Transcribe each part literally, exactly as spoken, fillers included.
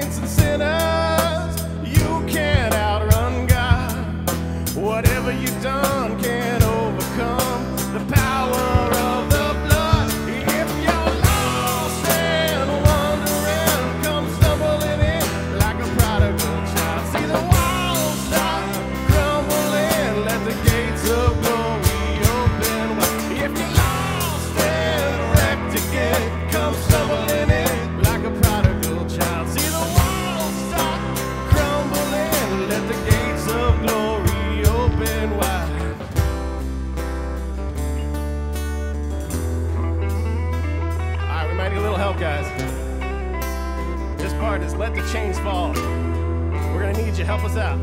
saints and sinners, you can't outrun God. Whatever you've done can't overcome the power of the blood. If you're lost and wandering, come stumbling in like a prodigal child. See the walls start crumbling, let the gates of glory open wide. If you're lost and wrecked again, come stumbling in like a prodigal child. See the walls start crumbling, let the gates of glory open wide. All right, we might need a little help, guys. This part is let the chains fall. We're gonna need you. Help us out.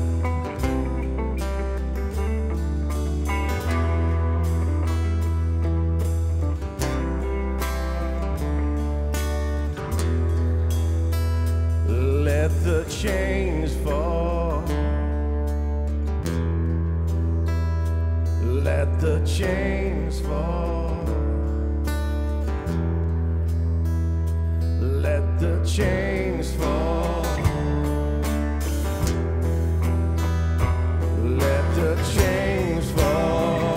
Let the chains fall. Let the chains fall. Let the chains fall. Let the chains fall.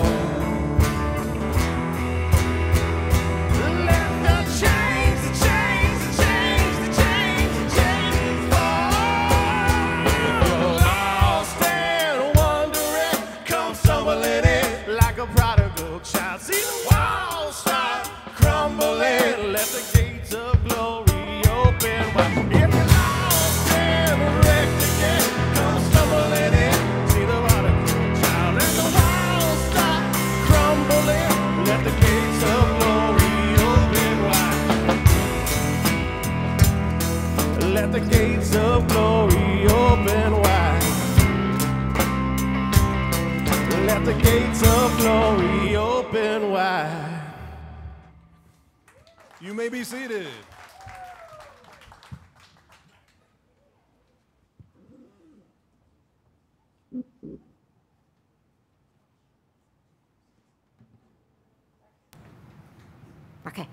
Let the chains, the chains, the chains, the chains, the chains fall. Lost and wandering, come stumbling in like a prodigal child. See the walls start crumbling, let the gates of glory open wide. If you're lost and wrecked again, come stumbling in. See the prodigal child. Let the walls start crumbling, let the gates of glory open wide. Let the gates of glory open wide. Let the gates of glory open wide. You may be seated. Okay.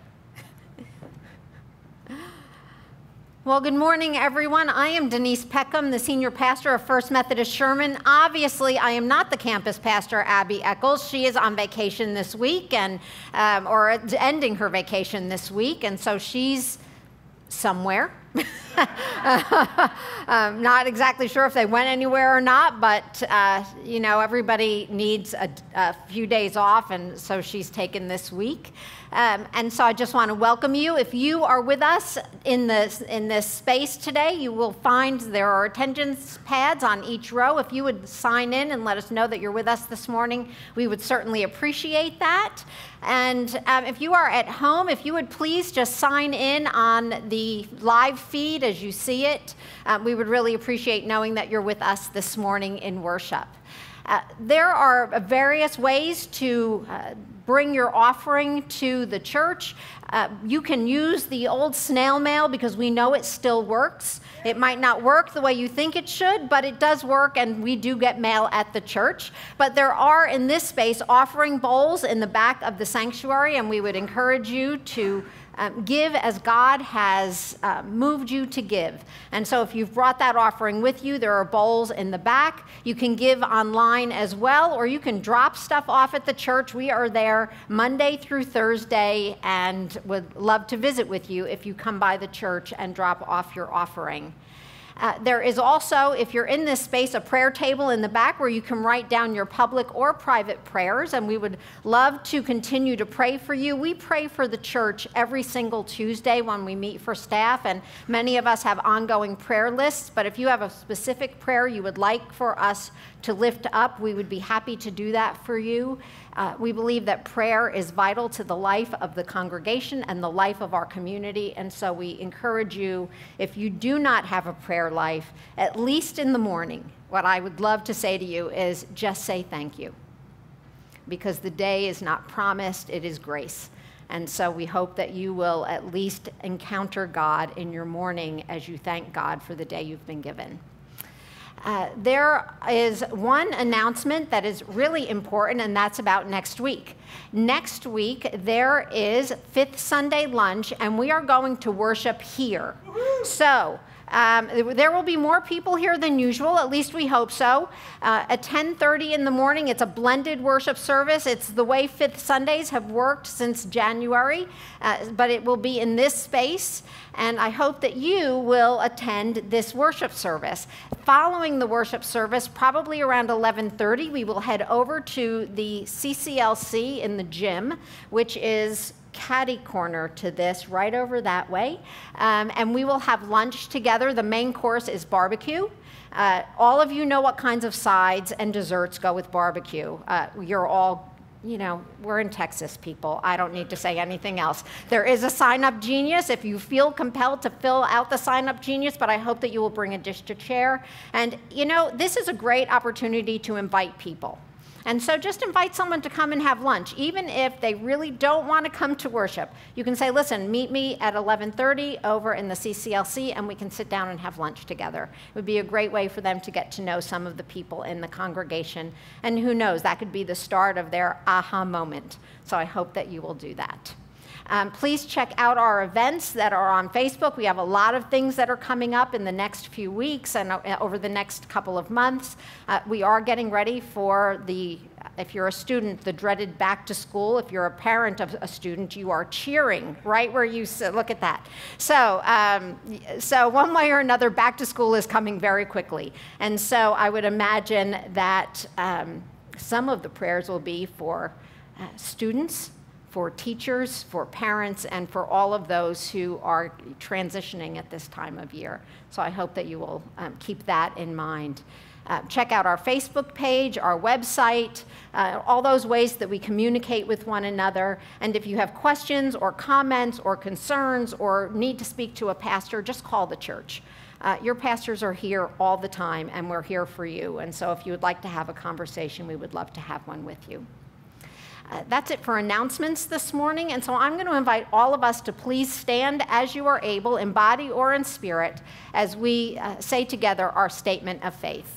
Well, good morning, everyone. I am Denise Peckham, the senior pastor of First Methodist Sherman. Obviously, I am not the campus pastor, Abby Eccles. She is on vacation this week, and um, or ending her vacation this week, and so she's somewhere. um, not exactly sure if they went anywhere or not, but uh, you know, everybody needs a, a few days off, and so she's taken this week. Um, and so I just want to welcome you. If you are with us in this, in this space today, you will find there are attendance pads on each row. If you would sign in and let us know that you're with us this morning, we would certainly appreciate that. And um, if you are at home, if you would please just sign in on the live feed as you see it. Um, we would really appreciate knowing that you're with us this morning in worship. Uh, there are various ways to uh, bring your offering to the church. Uh, you can use the old snail mail because we know it still works. It might not work the way you think it should, but it does work, and we do get mail at the church. But there are, in this space, offering bowls in the back of the sanctuary, and we would encourage you to Um, give as God has uh, moved you to give. And so if you've brought that offering with you, there are bowls in the back. You can give online as well, or you can drop stuff off at the church. We are there Monday through Thursday and would love to visit with you if you come by the church and drop off your offering. Uh, there is also, if you're in this space, a prayer table in the back where you can write down your public or private prayers, and we would love to continue to pray for you. We pray for the church every single Tuesday when we meet for staff, and many of us have ongoing prayer lists, but if you have a specific prayer you would like for us to lift up, we would be happy to do that for you. Uh, we believe that prayer is vital to the life of the congregation and the life of our community, and so we encourage you, if you do not have a prayer life, at least in the morning, what I would love to say to you is just say thank you, because the day is not promised, it is grace. And so we hope that you will at least encounter God in your morning as you thank God for the day you've been given. Uh, there is one announcement that is really important, and that's about next week. Next week, there is Fifth Sunday lunch, and we are going to worship here. So Um, there will be more people here than usual, at least we hope so. Uh, at ten thirty in the morning, it's a blended worship service. It's the way Fifth Sundays have worked since January, uh, but it will be in this space, and I hope that you will attend this worship service. Following the worship service, probably around eleven thirty, we will head over to the C C L C in the gym, which is catty corner to this, right over that way. Um, and we will have lunch together. The main course is barbecue. Uh, all of you know what kinds of sides and desserts go with barbecue. Uh, you're all, you know, we're in Texas, people. I don't need to say anything else. There is a sign-up genius if you feel compelled to fill out the sign-up genius, but I hope that you will bring a dish to share. And, you know, this is a great opportunity to invite people. And so just invite someone to come and have lunch, even if they really don't want to come to worship. You can say, listen, meet me at eleven thirty over in the C C L C, and we can sit down and have lunch together. It would be a great way for them to get to know some of the people in the congregation. And who knows, that could be the start of their aha moment. So I hope that you will do that. Um, please check out our events that are on Facebook. We have a lot of things that are coming up in the next few weeks and uh, over the next couple of months. Uh, we are getting ready for the, if you're a student, the dreaded back to school. If you're a parent of a student, you are cheering right where you sit. Look at that. So, um, so one way or another, back to school is coming very quickly. And so I would imagine that um, some of the prayers will be for uh, students, for teachers, for parents, and for all of those who are transitioning at this time of year. So I hope that you will um, keep that in mind. Uh, check out our Facebook page, our website, uh, all those ways that we communicate with one another. And if you have questions or comments or concerns or need to speak to a pastor, just call the church. Uh, your pastors are here all the time, and we're here for you. And so if you would like to have a conversation, we would love to have one with you. Uh, that's it for announcements this morning, and so I'm going to invite all of us to please stand as you are able, in body or in spirit, as we uh, say together our statement of faith.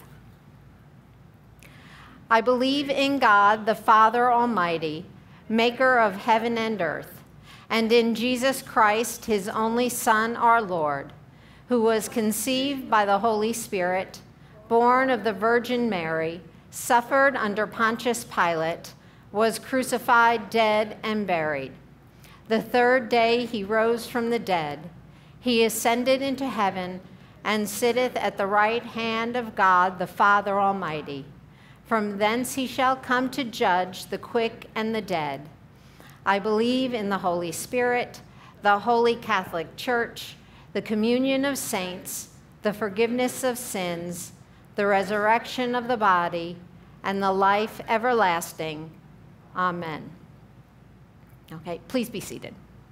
I believe in God, the Father Almighty, maker of heaven and earth, and in Jesus Christ, his only Son, our Lord, who was conceived by the Holy Spirit, born of the Virgin Mary, suffered under Pontius Pilate, was crucified, dead, and buried. The third day he rose from the dead. He ascended into heaven and sitteth at the right hand of God, the Father Almighty. From thence he shall come to judge the quick and the dead. I believe in the Holy Spirit, the Holy Catholic Church, the communion of saints, the forgiveness of sins, the resurrection of the body, and the life everlasting. Amen. Okay, please be seated.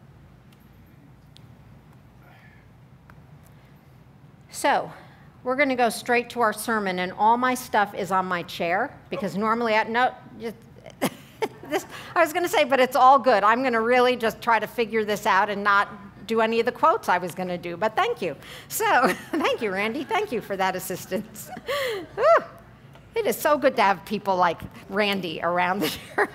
So, we're going to go straight to our sermon, and all my stuff is on my chair, because normally I, no, just, this, I was going to say, but it's all good. I'm going to really just try to figure this out and not do any of the quotes I was going to do, but thank you. So, thank you, Randy. Thank you for that assistance. Whew. It is so good to have people like Randy around the chair.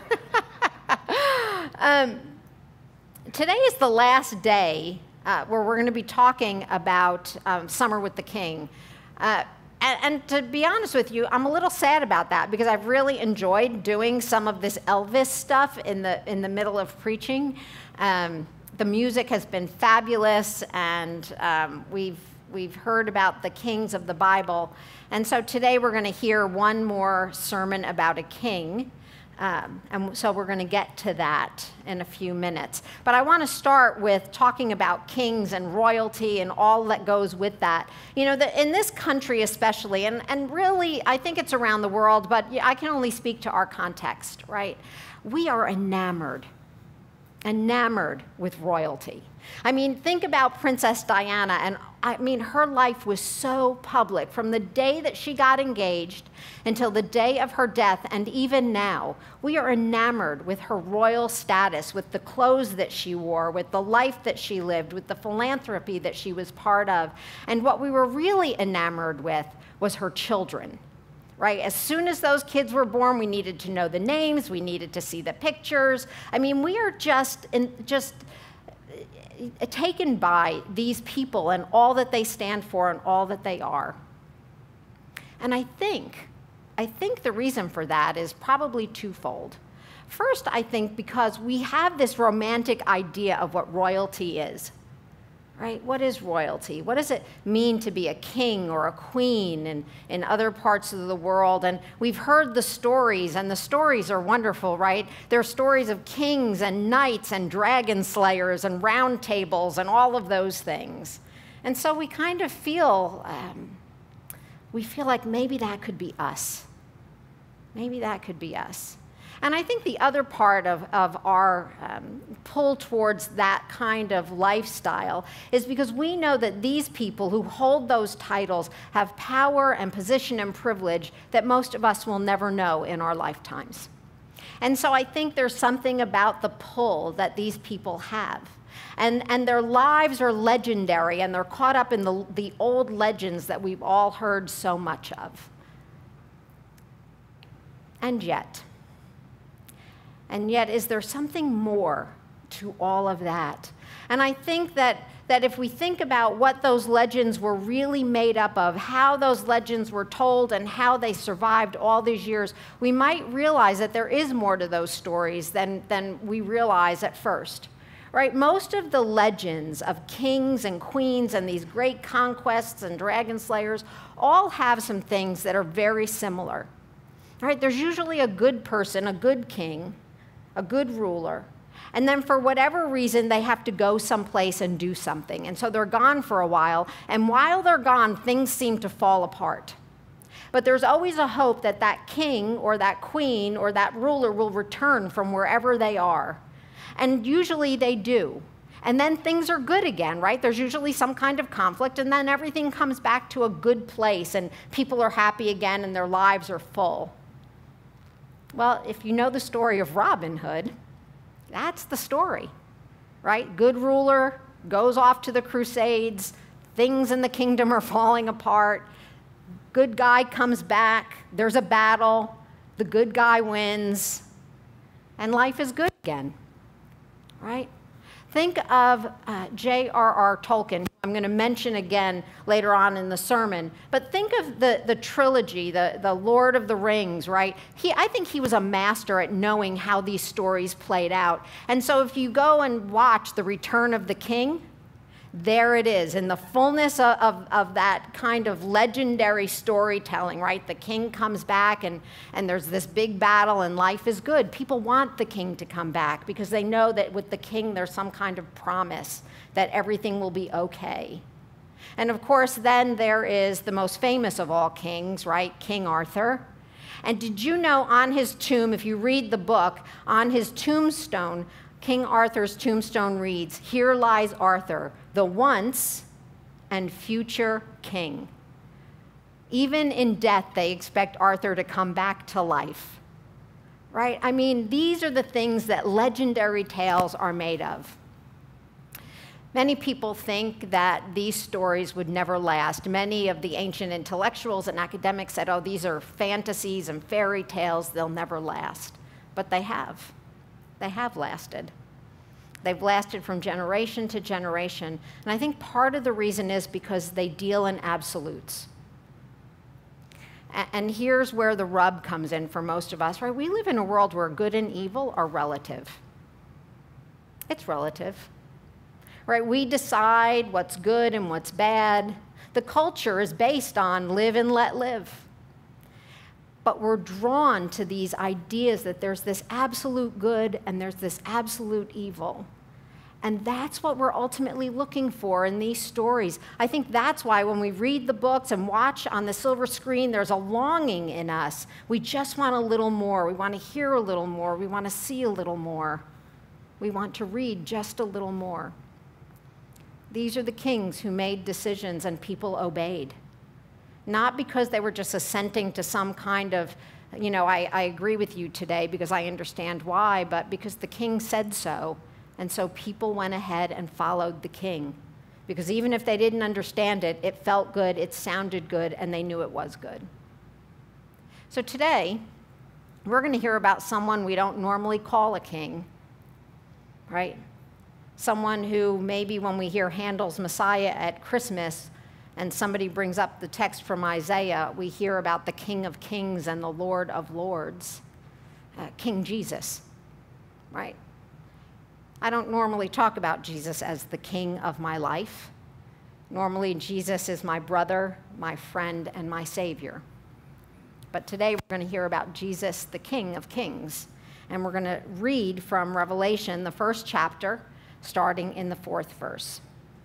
um, today is the last day uh, where we're going to be talking about um, Summer with the King. Uh, and, and to be honest with you, I'm a little sad about that, because I've really enjoyed doing some of this Elvis stuff in the, in the middle of preaching. Um, the music has been fabulous, and um, we've We've heard about the kings of the Bible. And so today we're going to hear one more sermon about a king. Um, and so we're going to get to that in a few minutes. But I want to start with talking about kings and royalty and all that goes with that. You know, the, in this country especially, and, and really I think it's around the world, but I can only speak to our context, right? We are enamored, enamored with royalty. I mean, think about Princess Diana, and I mean, her life was so public from the day that she got engaged until the day of her death, and even now, we are enamored with her royal status, with the clothes that she wore, with the life that she lived, with the philanthropy that she was part of. And what we were really enamored with was her children. Right? As soon as those kids were born, we needed to know the names, we needed to see the pictures. I mean, we are just, in, just, taken by these people and all that they stand for and all that they are. And I think, I think the reason for that is probably twofold. First, I think because we have this romantic idea of what royalty is. Right? What is royalty? What does it mean to be a king or a queen in, in other parts of the world? And we've heard the stories, and the stories are wonderful, right? There are stories of kings and knights and dragon slayers and round tables and all of those things. And so we kind of feel, um, we feel like maybe that could be us. Maybe that could be us. And I think the other part of, of our um, pull towards that kind of lifestyle is because we know that these people who hold those titles have power and position and privilege that most of us will never know in our lifetimes. And so I think there's something about the pull that these people have. And, and their lives are legendary, and they're caught up in the, the old legends that we've all heard so much of. And yet, And yet, is there something more to all of that? And I think that, that if we think about what those legends were really made up of, how those legends were told and how they survived all these years, we might realize that there is more to those stories than, than we realize at first. Right? Most of the legends of kings and queens and these great conquests and dragon slayers all have some things that are very similar. Right? There's usually a good person, a good king, a good ruler, and then for whatever reason, they have to go someplace and do something. And so they're gone for a while, and while they're gone, things seem to fall apart. But there's always a hope that that king or that queen or that ruler will return from wherever they are. And usually they do. And then things are good again, right? There's usually some kind of conflict, and then everything comes back to a good place, and people are happy again, and their lives are full. Well, if you know the story of Robin Hood, that's the story, right? Good ruler goes off to the Crusades, things in the kingdom are falling apart, good guy comes back, there's a battle, the good guy wins, and life is good again, right? Think of uh, J R R Tolkien, who I'm going to mention again later on in the sermon, but think of the, the trilogy, the, the Lord of the Rings, right? He, I think he was a master at knowing how these stories played out. And so if you go and watch The Return of the King, there it is, in the fullness of, of, of that kind of legendary storytelling, right? The king comes back, and, and there's this big battle, and life is good. People want the king to come back because they know that with the king, there's some kind of promise that everything will be okay. And of course, then there is the most famous of all kings, right? King Arthur. And did you know on his tomb, if you read the book, on his tombstone, King Arthur's tombstone reads, "Here lies Arthur, the once and future king." Even in death, they expect Arthur to come back to life, right? I mean, these are the things that legendary tales are made of. Many people think that these stories would never last. Many of the ancient intellectuals and academics said, oh, these are fantasies and fairy tales, they'll never last. But they have. They have lasted. They've lasted from generation to generation. And I think part of the reason is because they deal in absolutes. And here's where the rub comes in for most of us, right? We live in a world where good and evil are relative. It's relative, right? We decide what's good and what's bad. The culture is based on live and let live. But we're drawn to these ideas that there's this absolute good and there's this absolute evil. And that's what we're ultimately looking for in these stories. I think that's why when we read the books and watch on the silver screen, there's a longing in us. We just want a little more. We want to hear a little more. We want to see a little more. We want to read just a little more. These are the kings who made decisions and people obeyed. Not because they were just assenting to some kind of, you know, I, I agree with you today because I understand why, but because the king said so. And so people went ahead and followed the king. Because even if they didn't understand it, it felt good, it sounded good, and they knew it was good. So today, we're going to hear about someone we don't normally call a king, right? someone who maybe when we hear Handel's Messiah at Christmas and somebody brings up the text from Isaiah, we hear about the King of Kings and the Lord of Lords, uh, King Jesus, right? I don't normally talk about Jesus as the king of my life. Normally, Jesus is my brother, my friend, and my Savior. But today we're going to hear about Jesus, the King of Kings. And we're going to read from Revelation, the first chapter, starting in the fourth verse.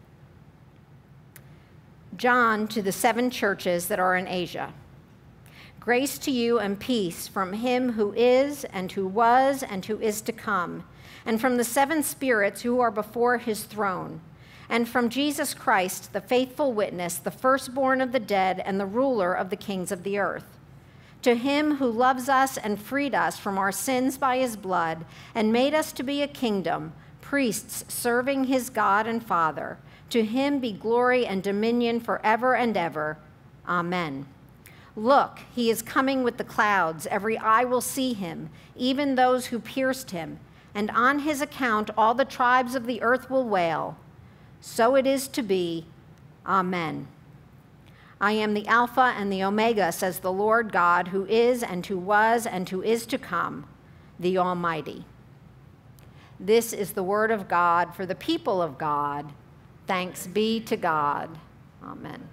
John, to the seven churches that are in Asia. Grace to you and peace from him who is, and who was, and who is to come, and from the seven spirits who are before his throne, and from Jesus Christ, the faithful witness, the firstborn of the dead, and the ruler of the kings of the earth. To him who loves us and freed us from our sins by his blood, and made us to be a kingdom, priests serving his God and Father, to him be glory and dominion forever and ever. Amen. Look, he is coming with the clouds. Every eye will see him, even those who pierced him. And on his account all the tribes of the earth will wail. So it is to be. Amen. I am the Alpha and the Omega, says the Lord God, who is and who was and who is to come, the Almighty. This is the word of God for the people of God. Thanks be to God. Amen.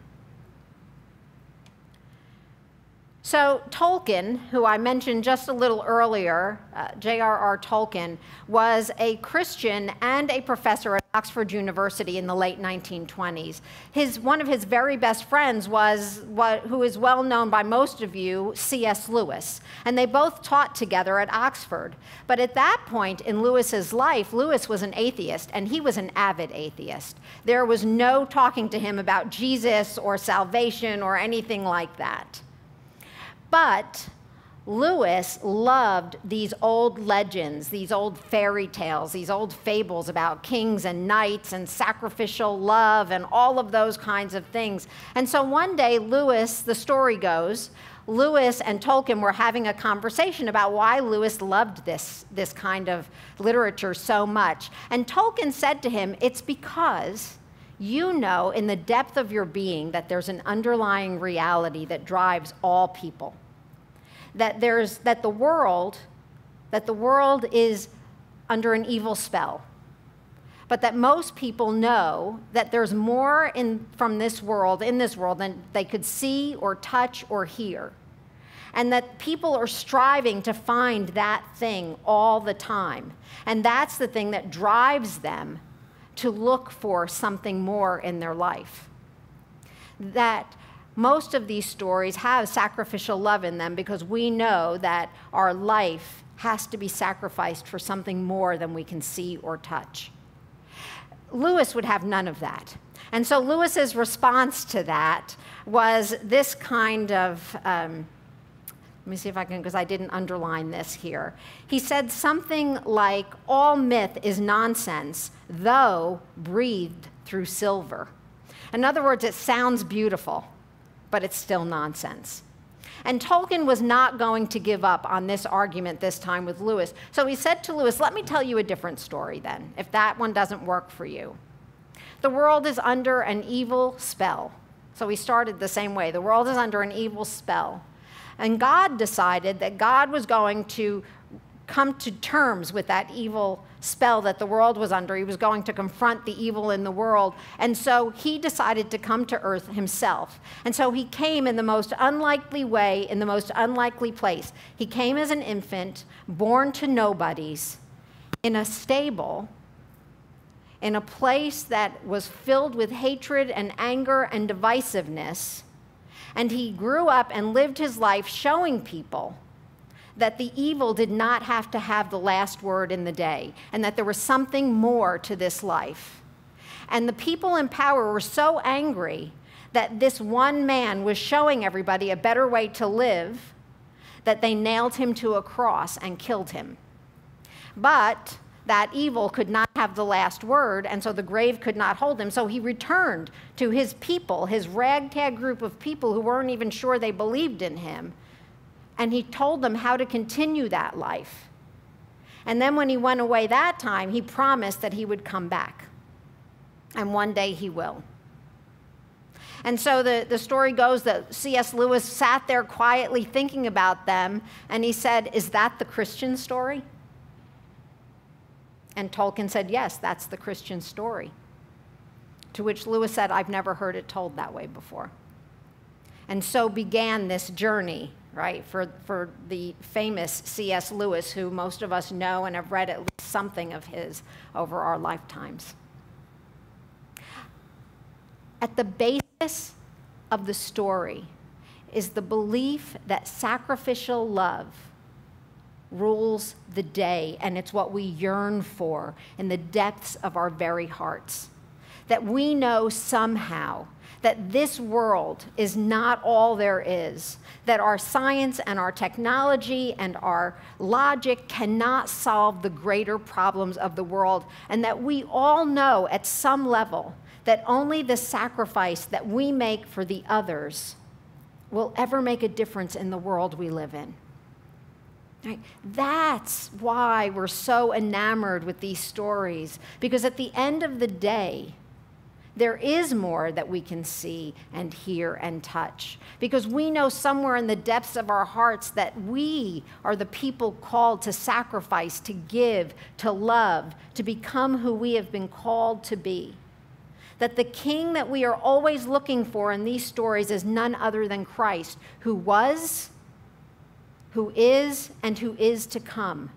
So Tolkien, who I mentioned just a little earlier, uh, J R R Tolkien, was a Christian and a professor at Oxford University in the late nineteen twenties. His, one of his very best friends was, what, who is well known by most of you, C S Lewis. And they both taught together at Oxford. But at that point in Lewis's life, Lewis was an atheist, and he was an avid atheist. There was no talking to him about Jesus or salvation or anything like that. But Lewis loved these old legends, these old fairy tales, these old fables about kings and knights and sacrificial love and all of those kinds of things. And so one day, Lewis, the story goes, Lewis and Tolkien were having a conversation about why Lewis loved this, this kind of literature so much. And Tolkien said to him, it's because you know in the depth of your being that there's an underlying reality that drives all people. That there's that the world, that the world is under an evil spell. But that most people know that there's more in from this world, in this world, than they could see or touch or hear. And that people are striving to find that thing all the time. And that's the thing that drives them to look for something more in their life. That most of these stories have sacrificial love in them because we know that our life has to be sacrificed for something more than we can see or touch. Lewis would have none of that. And so Lewis's response to that was this kind of, um, let me see if I can, because I didn't underline this here. He said something like, all myth is nonsense, though breathed through silver. In other words, it sounds beautiful, but it's still nonsense. And Tolkien was not going to give up on this argument this time with Lewis. So he said to Lewis, let me tell you a different story then, if that one doesn't work for you. The world is under an evil spell. So he started the same way. The world is under an evil spell. And God decided that God was going to come to terms with that evil spell that the world was under. He was going to confront the evil in the world. And so he decided to come to earth himself. And so he came in the most unlikely way, in the most unlikely place. He came as an infant, born to nobodies, in a stable, in a place that was filled with hatred and anger and divisiveness. And he grew up and lived his life showing people that the evil did not have to have the last word in the day, and that there was something more to this life. And the people in power were so angry that this one man was showing everybody a better way to live that they nailed him to a cross and killed him. But that evil could not have the last word, and so the grave could not hold him. So he returned to his people, his ragtag group of people who weren't even sure they believed in him, and he told them how to continue that life. And then when he went away that time, he promised that he would come back. And one day he will. And so the, the story goes that C S Lewis sat there quietly thinking about them, and he said, "Is that the Christian story?" And Tolkien said, "Yes, that's the Christian story." To which Lewis said, "I've never heard it told that way before." And so began this journey, right, for, for the famous C S Lewis, who most of us know and have read at least something of his over our lifetimes. At the basis of the story is the belief that sacrificial love rules the day, and it's what we yearn for in the depths of our very hearts. That we know somehow that this world is not all there is, that our science and our technology and our logic cannot solve the greater problems of the world, and that we all know at some level that only the sacrifice that we make for the others will ever make a difference in the world we live in. Right? That's why we're so enamored with these stories, because at the end of the day, there is more that we can see and hear and touch, because we know somewhere in the depths of our hearts that we are the people called to sacrifice, to give, to love, to become who we have been called to be. That the king that we are always looking for in these stories is none other than Christ, who was, who is, and who is to come.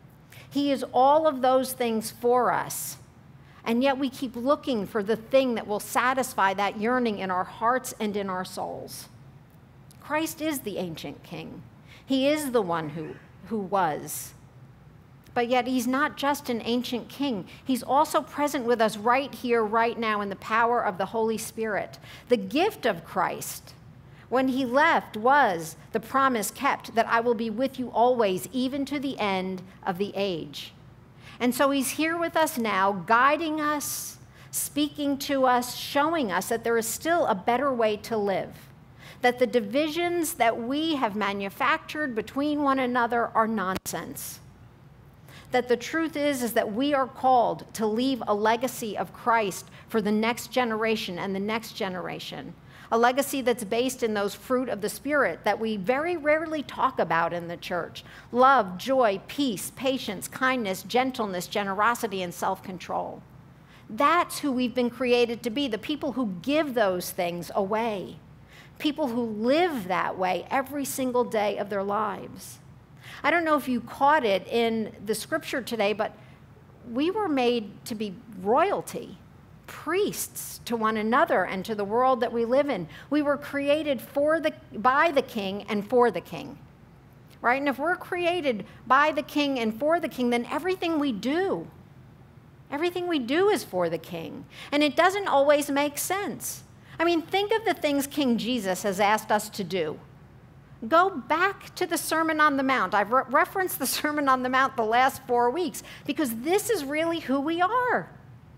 He is all of those things for us, and yet we keep looking for the thing that will satisfy that yearning in our hearts and in our souls. Christ is the ancient king. He is the one who, who was. But yet he's not just an ancient king. He's also present with us right here, right now, in the power of the Holy Spirit. The gift of Christ, when he left, was the promise kept that I will be with you always, even to the end of the age. And so he's here with us now, guiding us, speaking to us, showing us that there is still a better way to live, that the divisions that we have manufactured between one another are nonsense. That the truth is, is that we are called to leave a legacy of Christ for the next generation and the next generation. A legacy that's based in those fruit of the Spirit that we very rarely talk about in the church. Love, joy, peace, patience, kindness, gentleness, generosity, and self-control. That's who we've been created to be, the people who give those things away. People who live that way every single day of their lives. I don't know if you caught it in the scripture today, but we were made to be royalty, priests to one another and to the world that we live in. We were created for the, by the king and for the king, right? And if we're created by the king and for the king, then everything we do, everything we do is for the king. And it doesn't always make sense. I mean, think of the things King Jesus has asked us to do. Go back to the Sermon on the Mount. I've re- referenced the Sermon on the Mount the last four weeks because this is really who we are.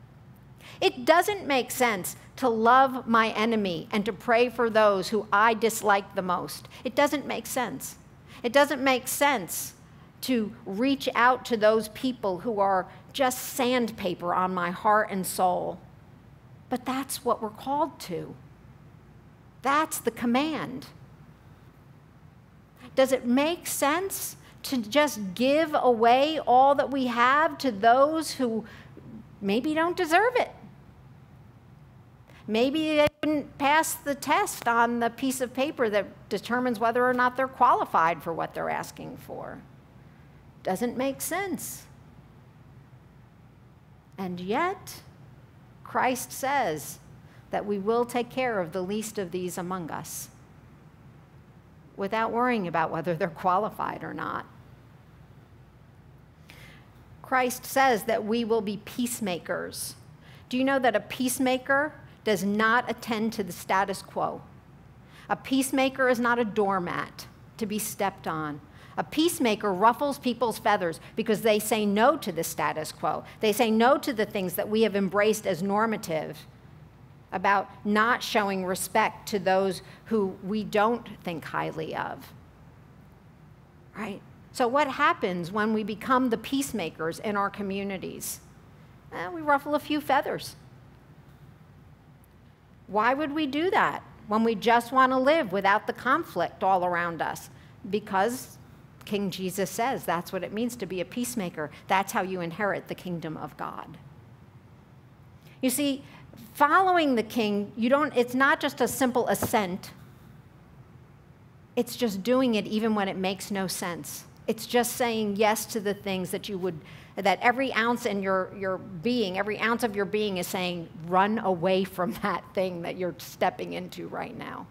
It doesn't make sense to love my enemy and to pray for those who I dislike the most. It doesn't make sense. It doesn't make sense to reach out to those people who are just sandpaper on my heart and soul. But that's what we're called to. That's the command. Does it make sense to just give away all that we have to those who maybe don't deserve it? Maybe they didn't pass the test on the piece of paper that determines whether or not they're qualified for what they're asking for. Doesn't make sense. And yet, Christ says that we will take care of the least of these among us, without worrying about whether they're qualified or not. Christ says that we will be peacemakers. Do you know that a peacemaker does not attend to the status quo? A peacemaker is not a doormat to be stepped on. A peacemaker ruffles people's feathers because they say no to the status quo. They say no to the things that we have embraced as normative, about not showing respect to those who we don't think highly of, right? So what happens when we become the peacemakers in our communities? Eh, we ruffle a few feathers. Why would we do that when we just want to live without the conflict all around us? Because King Jesus says that's what it means to be a peacemaker. That's how you inherit the kingdom of God. You see, following the king, you don't, it's not just a simple assent. It's just doing it even when it makes no sense. It's just saying yes to the things that you would, that every ounce in your, your being, every ounce of your being is saying, run away from that thing that you're stepping into right now.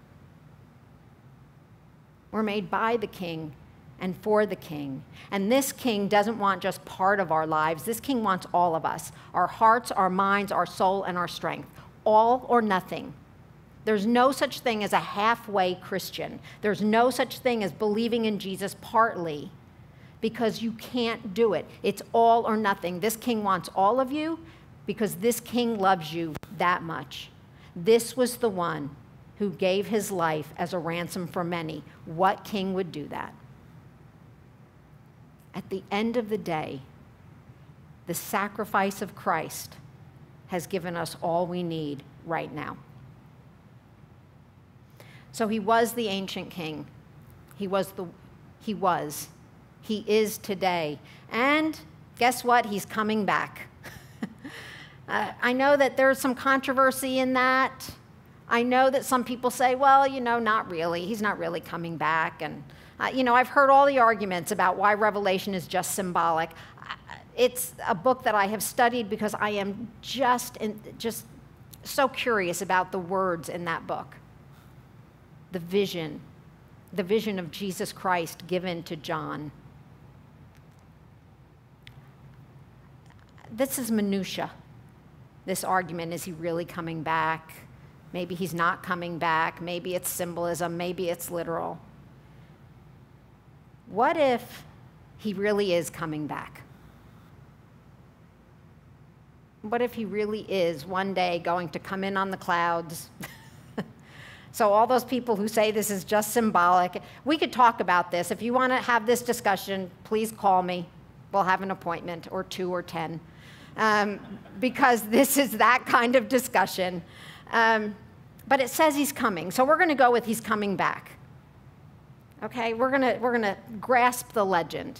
We're made by the king and for the king. And this king doesn't want just part of our lives. This king wants all of us, our hearts, our minds, our soul, and our strength, all or nothing. There's no such thing as a halfway Christian. There's no such thing as believing in Jesus partly, because you can't do it. It's all or nothing. This king wants all of you because this king loves you that much. This was the one who gave his life as a ransom for many. What king would do that? At the end of the day, the sacrifice of Christ has given us all we need right now. So he was the ancient king. He was the, he was. He is today. And guess what? He's coming back. uh, I know that there's some controversy in that. I know that some people say, well, you know, not really. He's not really coming back. And Uh, you know, I've heard all the arguments about why Revelation is just symbolic. It's a book that I have studied because I am just, in, just so curious about the words in that book. The vision, the vision of Jesus Christ given to John. This is minutia, this argument. Is he really coming back? Maybe he's not coming back. Maybe it's symbolism. Maybe it's literal. What if he really is coming back? What if he really is one day going to come in on the clouds? So all those people who say this is just symbolic, we could talk about this. If you want to have this discussion, please call me. We'll have an appointment, or two or ten, um, because this is that kind of discussion. Um, but it says he's coming, so we're going to go with he's coming back. Okay, we're gonna, we're gonna grasp the legend.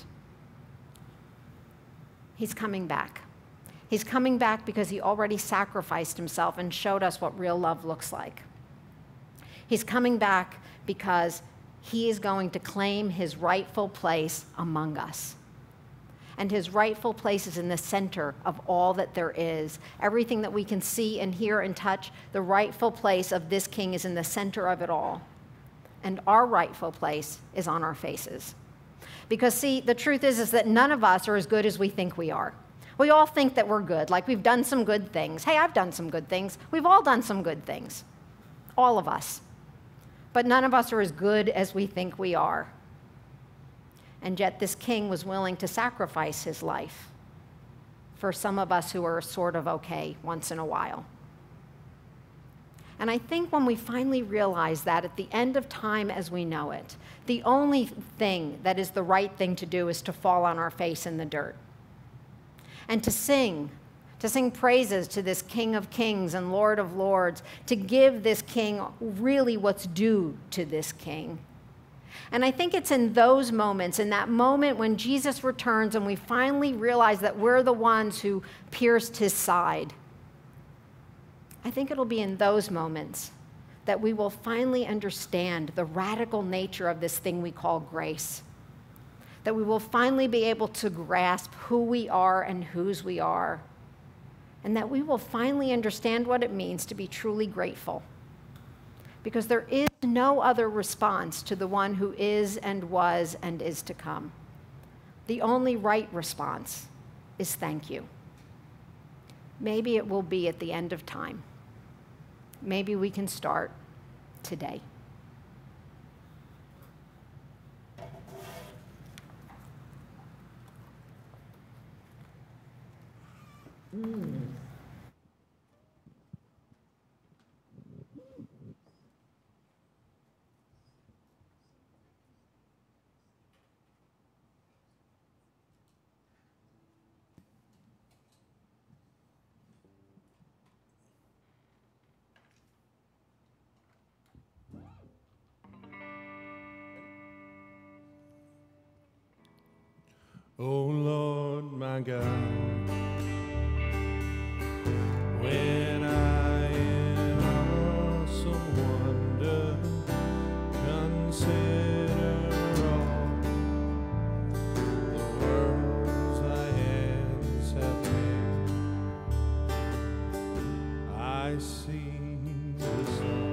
He's coming back. He's coming back because he already sacrificed himself and showed us what real love looks like. He's coming back because he is going to claim his rightful place among us. And his rightful place is in the center of all that there is. Everything that we can see and hear and touch, the rightful place of this king is in the center of it all. And our rightful place is on our faces. Because see, the truth is, is that none of us are as good as we think we are. We all think that we're good, like we've done some good things. Hey, I've done some good things. We've all done some good things, all of us. But none of us are as good as we think we are. And yet this king was willing to sacrifice his life for some of us who are sort of okay once in a while. And I think when we finally realize that at the end of time as we know it, the only thing that is the right thing to do is to fall on our face in the dirt and to sing, to sing praises to this King of Kings and Lord of Lords, to give this king really what's due to this king. And I think it's in those moments, in that moment when Jesus returns and we finally realize that we're the ones who pierced his side, I think it'll be in those moments that we will finally understand the radical nature of this thing we call grace. That we will finally be able to grasp who we are and whose we are. And that we will finally understand what it means to be truly grateful. Because there is no other response to the one who is and was and is to come. The only right response is thank you. Maybe it will be at the end of time. Maybe we can start today. Mm. Oh Lord, my God, when I in awesome wonder consider all the worlds thy hands have made, I see the sun,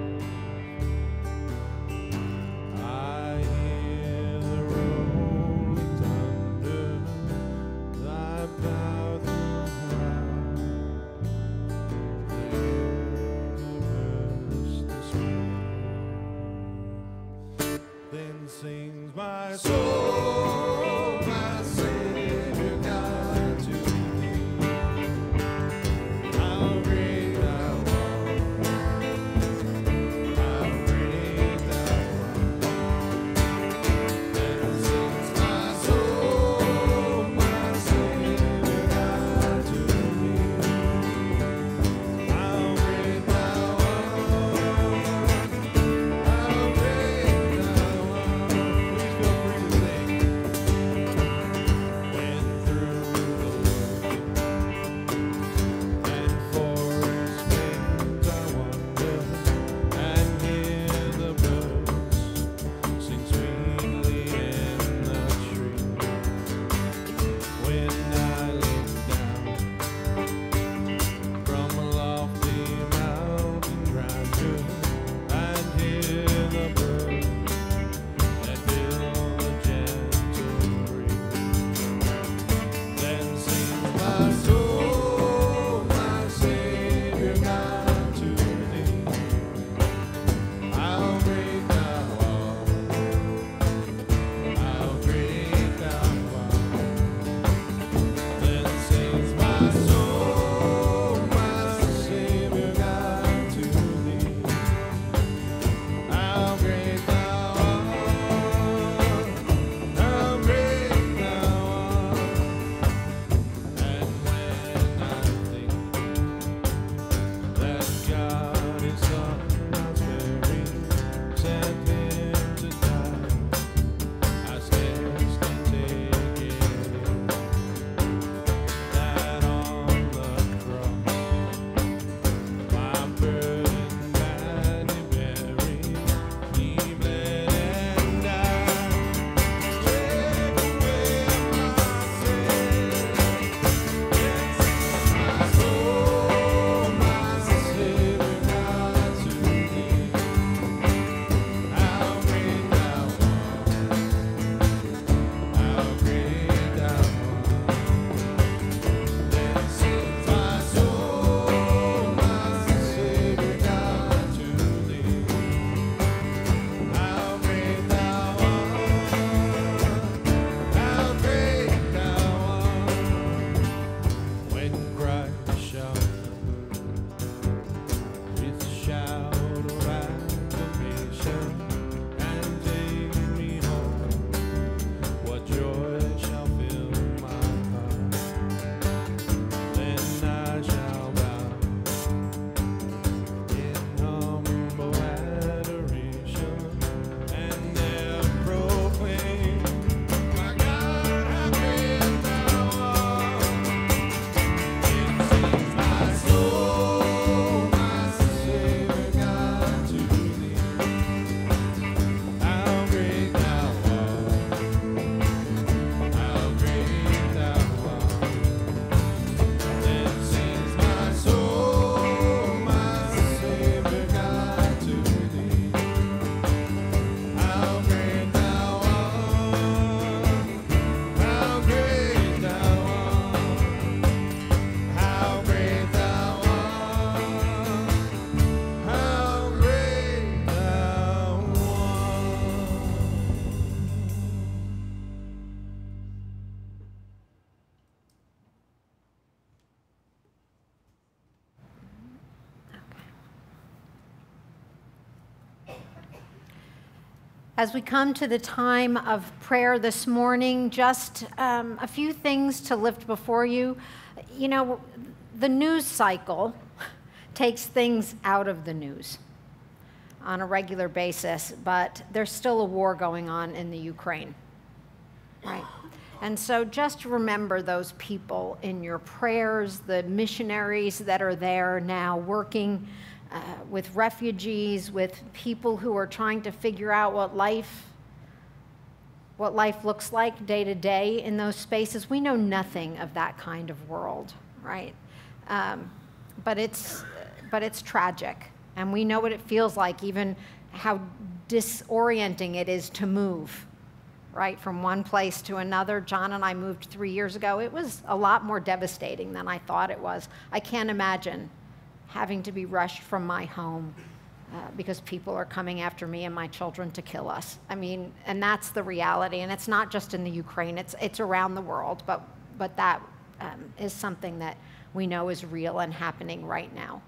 I hear the rolling thunder, thy power throughout the universe display. Then sings my soul, my Savior God, to thee. How great thou art, how great thou art. Then sings my soul, my Savior God, to thee. How great thou art, how great thou art. Please feel free to sing. When through the wood and forest glades I wander and hear the birds sing sweetly in the tree. When I look down from a lofty mountain grandeur and hear the birds that fill the gentle breeze, then sings my soul, my Savior God, to thee. How great thou art, how great thou art. Then sings my soul, my Savior God, to thee. How great thou art, how great thou art. And when I think that God is on my sparing, sent him to die, I scarce can take it in, that on the cross my burden gladly bearing, he bled and died, take away my sin. Then sings my soul, my Savior God, to thee. How great thou art, how great thou art. Then sings my soul, my Savior God, to thee. How great thou art, how great thou art. When Christ shall with shout of acclamation and take me home, what joy shall fill my heart. Then I shall bow in humble adoration and there proclaim, my God, how great thou art. Then sings my soul, my Savior God, to thee. How great thou art, how great thou art. Then sings my soul, my Savior God, to thee. How great thou art, how great thou art. How great thou art, how great thou As we come to the time of prayer this morning, just um, a few things to lift before you. You know, the news cycle takes things out of the news on a regular basis, but there's still a war going on in the Ukraine, right? And so just remember those people in your prayers, the missionaries that are there now working uh, with refugees, with people who are trying to figure out what life, what life looks like day to day in those spaces. We know nothing of that kind of world, right? Um, but it's, but it's tragic. And we know what it feels like, even how disorienting it is to move, right, from one place to another. John and I moved three years ago. It was a lot more devastating than I thought it was. I can't imagine having to be rushed from my home uh, because people are coming after me and my children to kill us. I mean, and that's the reality. And it's not just in the Ukraine, it's, it's around the world, but, but that um, is something that we know is real and happening right now.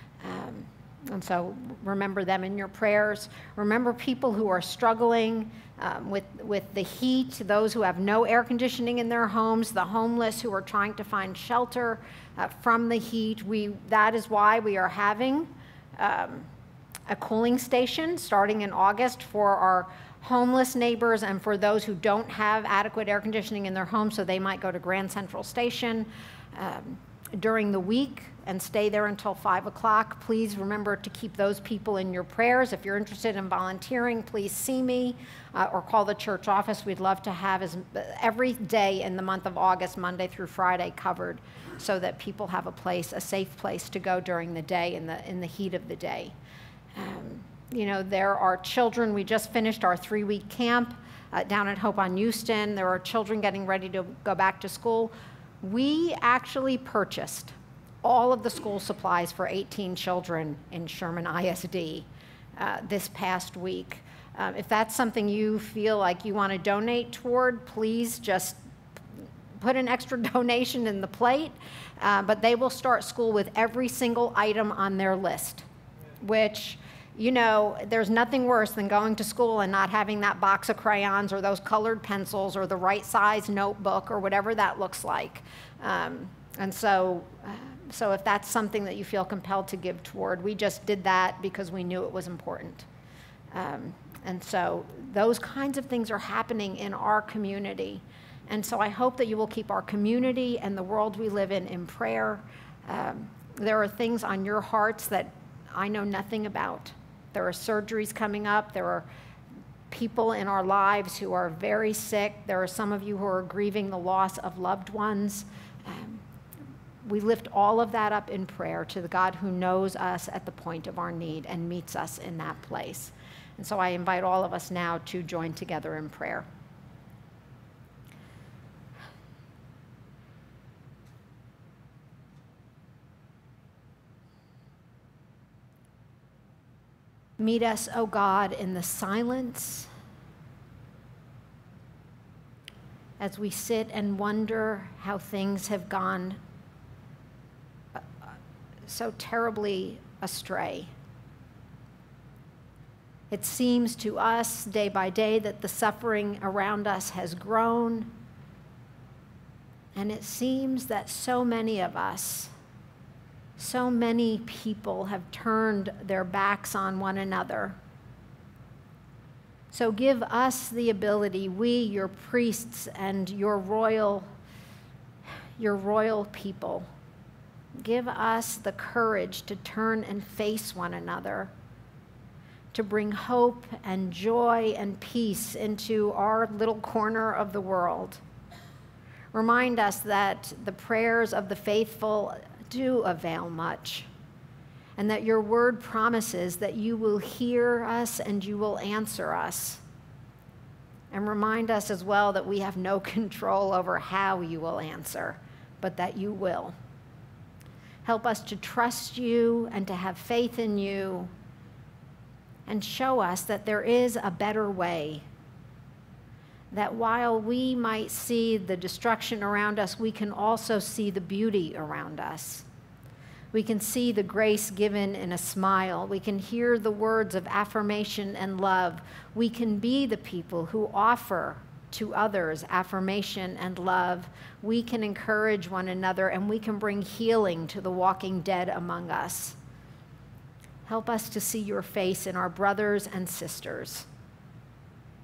Um, And so remember them in your prayers. Remember people who are struggling um, with, with the heat, those who have no air conditioning in their homes, the homeless who are trying to find shelter uh, from the heat. We, that is why we are having um, a cooling station starting in August for our homeless neighbors and for those who don't have adequate air conditioning in their homes, so they might go to Grand Central Station um, during the week and stay there until five o'clock. Please remember to keep those people in your prayers. If you're interested in volunteering, please see me uh, or call the church office. We'd love to have as, every day in the month of August, Monday through Friday, covered so that people have a place, a safe place to go during the day in the, in the heat of the day. Um, you know, there are children. We just finished our three-week camp uh, down at Hope on Houston. There are children getting ready to go back to school. We actually purchased all of the school supplies for eighteen children in Sherman I S D uh, this past week. Um, if that's something you feel like you want to donate toward, please just put an extra donation in the plate. Uh, but they will start school with every single item on their list, which, you know, there's nothing worse than going to school and not having that box of crayons or those colored pencils or the right size notebook or whatever that looks like. Um, and so, uh, so if that's something that you feel compelled to give toward, we just did that because we knew it was important. Um, and so those kinds of things are happening in our community. And so I hope that you will keep our community and the world we live in in prayer. Um, there are things on your hearts that I know nothing about. There are surgeries coming up. There are people in our lives who are very sick. There are some of you who are grieving the loss of loved ones. Um, we lift all of that up in prayer to the God who knows us at the point of our need and meets us in that place. And so I invite all of us now to join together in prayer. Meet us, O God, in the silence as we sit and wonder how things have gone so terribly astray. It seems to us day by day that the suffering around us has grown, and it seems that so many of us, so many people have turned their backs on one another. So give us the ability, we, your priests and your royal, your royal people, give us the courage to turn and face one another, to bring hope and joy and peace into our little corner of the world. Remind us that the prayers of the faithful do avail much, and that your word promises that you will hear us and you will answer us. And remind us as well that we have no control over how you will answer, but that you will. Help us to trust you and to have faith in you, and show us that there is a better way. That while we might see the destruction around us, we can also see the beauty around us. We can see the grace given in a smile. We can hear the words of affirmation and love. We can be the people who offer to others affirmation and love. We can encourage one another, and we can bring healing to the walking dead among us. Help us to see your face in our brothers and sisters.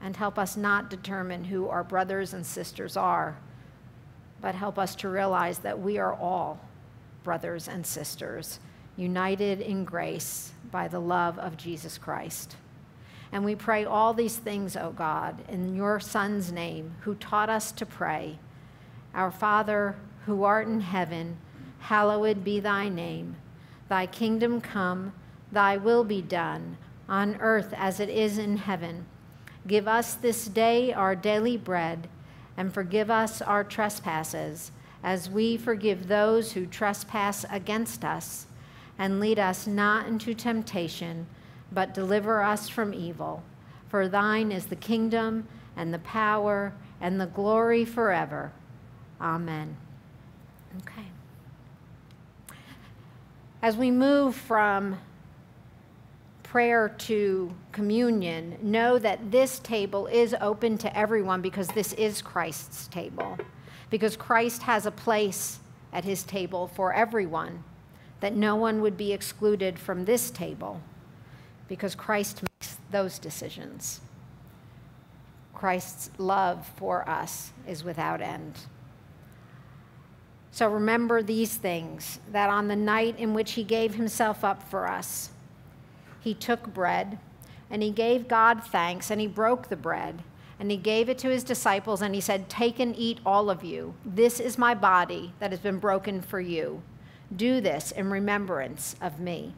and help us not determine who our brothers and sisters are, but help us to realize that we are all brothers and sisters, united in grace by the love of Jesus Christ. And we pray all these things, O God, in your Son's name, who taught us to pray. Our Father, who art in heaven, hallowed be thy name. Thy kingdom come, thy will be done, on earth as it is in heaven. Give us this day our daily bread, and forgive us our trespasses, as we forgive those who trespass against us. And lead us not into temptation, but deliver us from evil. For thine is the kingdom, and the power, and the glory forever. Amen. Okay. As we move from prayer to communion, know that this table is open to everyone because this is Christ's table. Because Christ has a place at his table for everyone, that no one would be excluded from this table, because Christ makes those decisions. Christ's love for us is without end. So remember these things, that on the night in which he gave himself up for us, he took bread, and he gave God thanks, and he broke the bread, and he gave it to his disciples, and he said, "Take and eat, all of you. This is my body that has been broken for you. Do this in remembrance of me."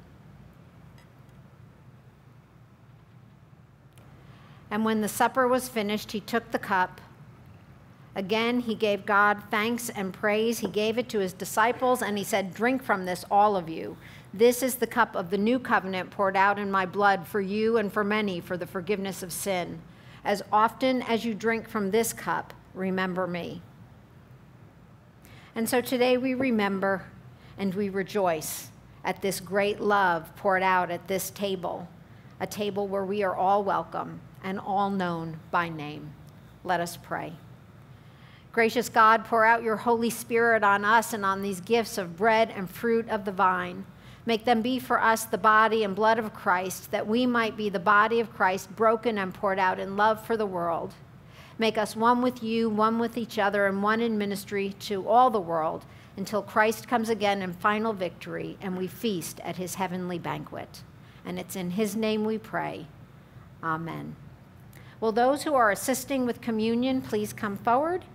And when the supper was finished, he took the cup. Again, he gave God thanks and praise. He gave it to his disciples, and he said, "Drink from this, all of you. This is the cup of the new covenant poured out in my blood for you and for many for the forgiveness of sin. As often as you drink from this cup, remember me." And so today we remember and we rejoice at this great love poured out at this table, a table where we are all welcome and all known by name. Let us pray. Gracious God, pour out your Holy Spirit on us and on these gifts of bread and fruit of the vine. Make them be for us the body and blood of Christ, that we might be the body of Christ, broken and poured out in love for the world. Make us one with you, one with each other, and one in ministry to all the world, until Christ comes again in final victory and we feast at his heavenly banquet. And it's in his name we pray. Amen. Will those who are assisting with communion please come forward?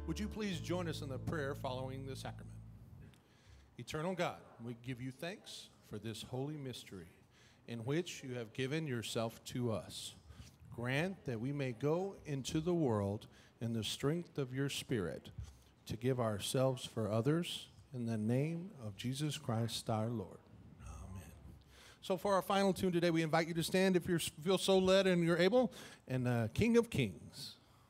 Would you please join us in the prayer following the sacrament? Eternal God, we give you thanks for this holy mystery in which you have given yourself to us. Grant that we may go into the world in the strength of your Spirit to give ourselves for others in the name of Jesus Christ our Lord. Amen. So for our final tune today, we invite you to stand if you feel so led and you're able, and uh, King of Kings.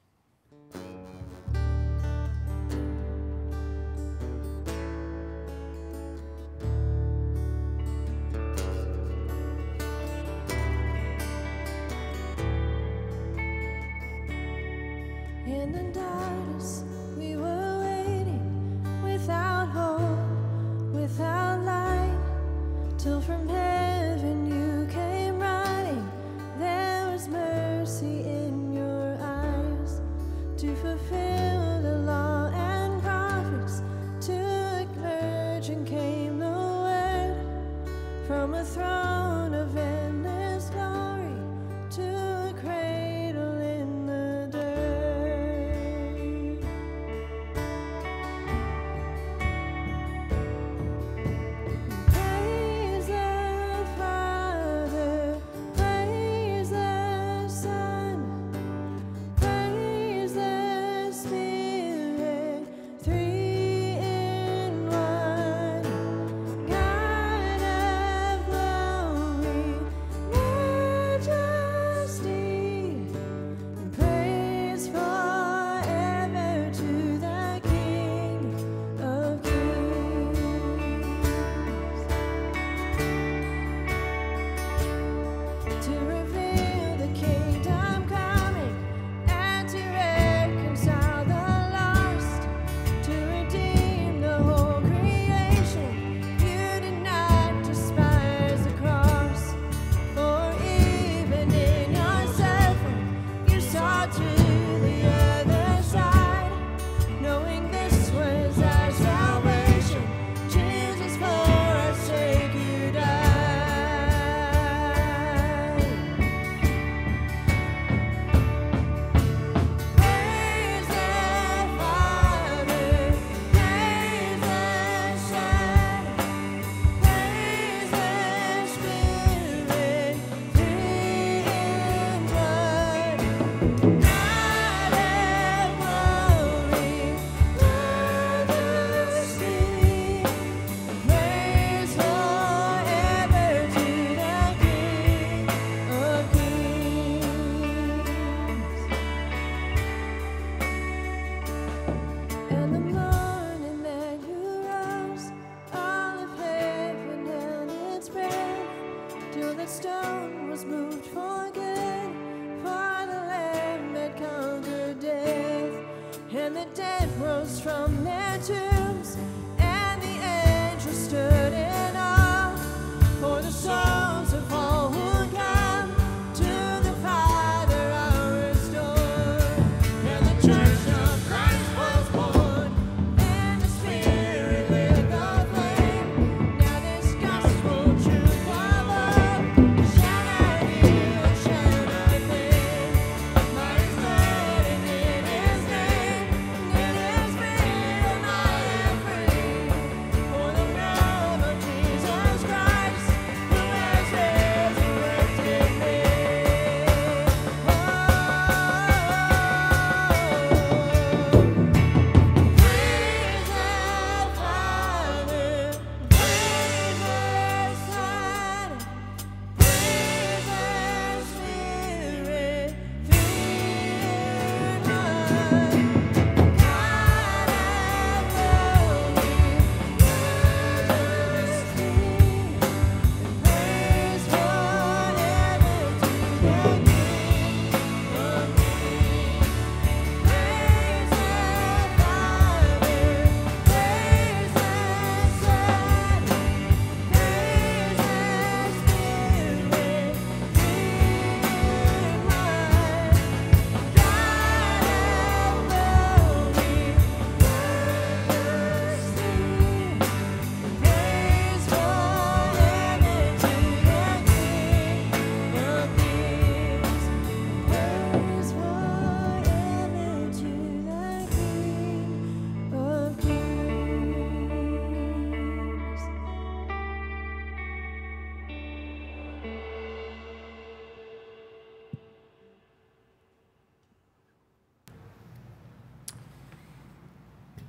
In the darkness, we were waiting, without hope, without light, till from heaven you came riding. There was mercy in your eyes to fulfill the law and prophets. To a virgin came the word from a throne of endless glory to a cradle in the dirt. Praise the Father, praise the Son, praise the Spirit, three in one. God of glory, majesty, and praise forever to the King of Kings. To reveal the kingdom coming and to reconcile the lost, to redeem the whole creation. You did not despise the cross, for even in your suffering you saw to the other side, knowing this was our salvation. Jesus, for our sake you died. Praise the Father, praise the Son, praise the Spirit, three in one. God of glory, majesty, praise forever to the King of Kings. And the morning that you rose, all of heaven held its breath, till that stone was moved for good, for the Lamb that conquered death. And the dead rose from their tombs, and the angels stood in awe, for the souls of all who come to the Father are restored. And the Church of Christ was born, and the Spirit lit the flame. Now this gospel truth of love shall not heal, shall not fade. By His blood and in His name, in His freedom I am free. For the love of Jesus Christ, who has resurrected me. Oh,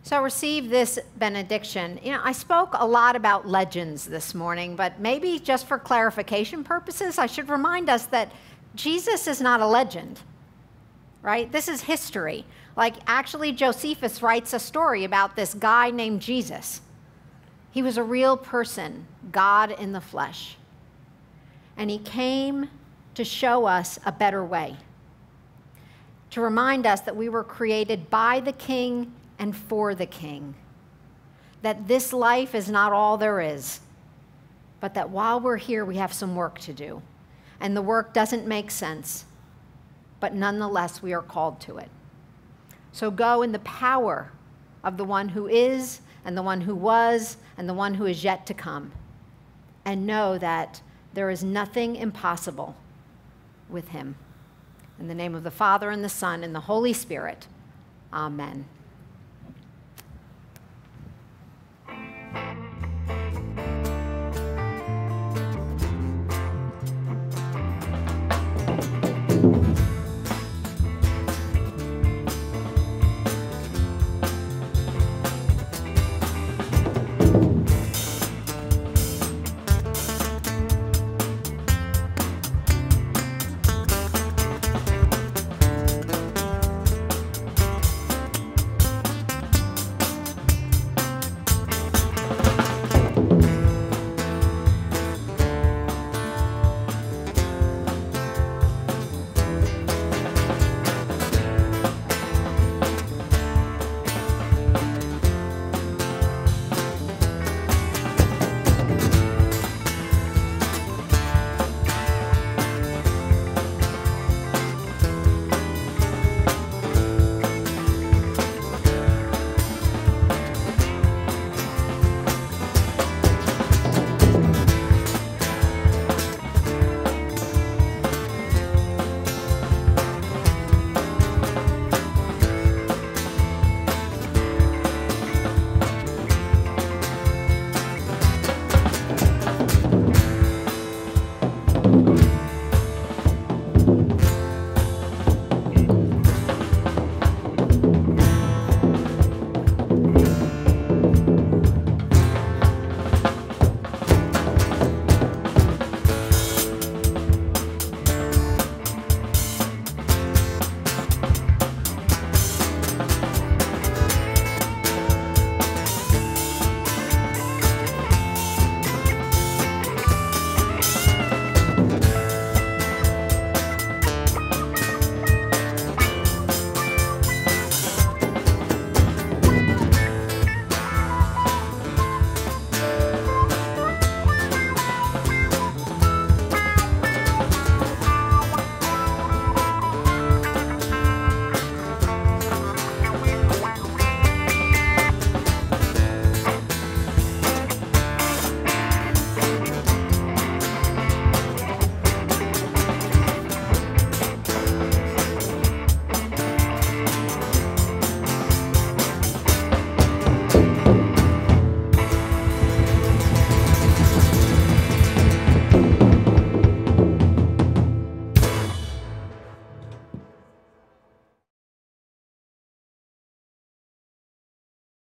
So receive this benediction. You know, I spoke a lot about legends this morning, but maybe just for clarification purposes, I should remind us that Jesus is not a legend, right? This is history. Like, actually, Josephus writes a story about this guy named Jesus. He was a real person, God in the flesh. And he came to show us a better way, to remind us that we were created by the King and for the King, that this life is not all there is, but that while we're here, we have some work to do. And the work doesn't make sense, but nonetheless, we are called to it. So go in the power of the one who is, and the one who was, and the one who is yet to come, and know that there is nothing impossible with him. In the name of the Father, and the Son, and the Holy Spirit, amen.